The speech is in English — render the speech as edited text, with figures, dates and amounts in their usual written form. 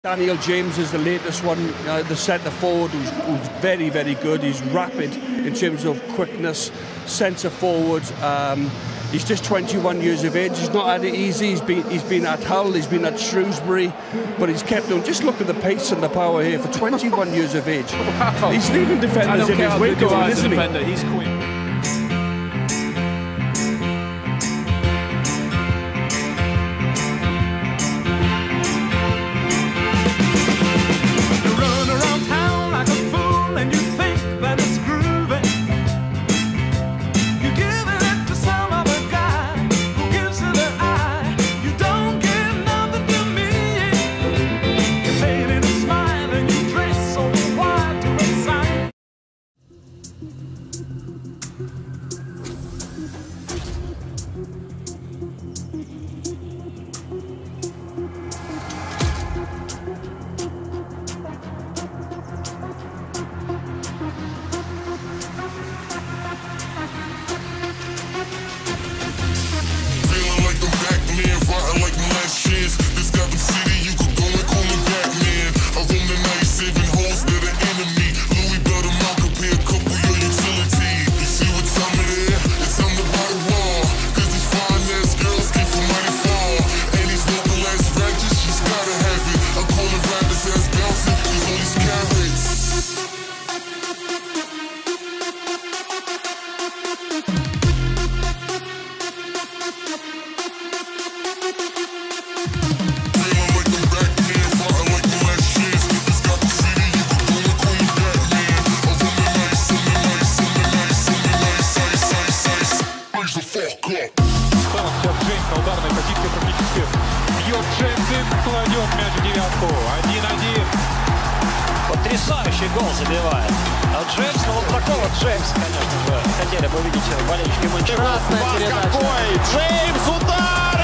Daniel James is the latest one, the centre forward, who's very, very good. He's rapid in terms of quickness, centre forward. He's just 21 years of age. He's not had it easy. He's been at Hull, he's been at Shrewsbury, but he's kept on. Just look at the pace and the power here for 21 years of age. Wow. He's leaving defenders in his wake, isn't he? He's queen. Ударной позиции практически бьет Джеймс и кладет мяч в девятку. 1-1. Потрясающий гол забивает. А Джеймс, ну вот такого Джеймса, конечно же, хотели бы увидеть болельщики Манчестера. Красная передача. Какой! Джеймс, удар!